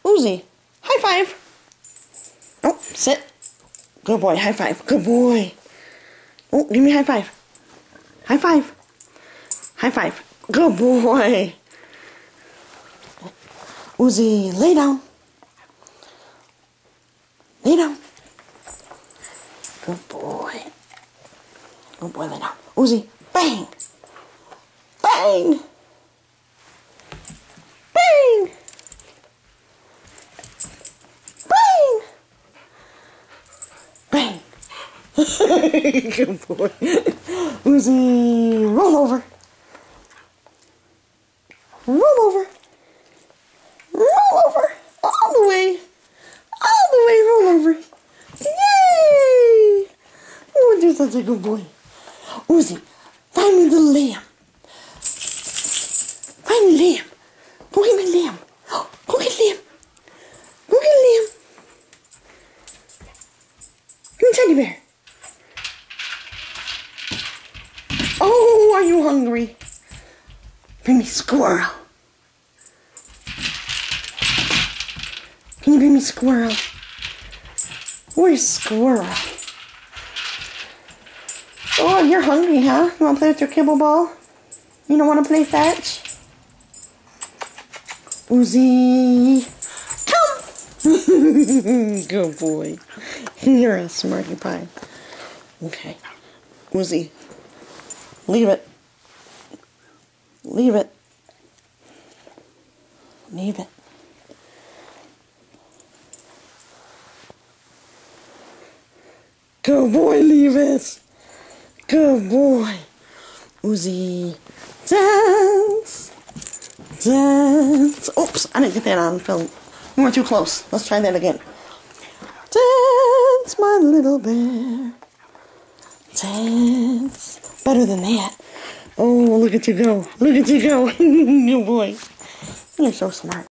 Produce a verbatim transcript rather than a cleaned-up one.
Uzi, high five. Oh, sit. Good boy, high five. Good boy. Oh, give me a high five. High five. High five. Good boy. Uzi, lay down. Lay down. Good boy. Good boy, lay down. Uzi, bang. Bang. Bang. Bang. Bang. Good boy. Uzi, roll over. Roll over. Roll over. All the way. All the way, roll over. Yay! Oh, you're such a good boy. Uzi, find me the lamb. Find me lamb. Go get me lamb. Go get lamb. Go get lamb. Give me teddy bear. Oh, are you hungry? Bring me squirrel. Can you bring me squirrel? Where's squirrel? Oh, you're hungry, huh? You want to play with your kibble ball? You don't want to play fetch? Uzi, come! Good boy. You're a smarty pie. Okay. Uzi, leave it. Leave it. Leave it. Good boy, leave it. Good boy. Uzi, dance. Dance. Oops, I didn't get that on film. We were too close. Let's try that again. Dance, my little bear. Dance. Better than that. Oh, look at you go. Look at you go. Good boy. You're so smart.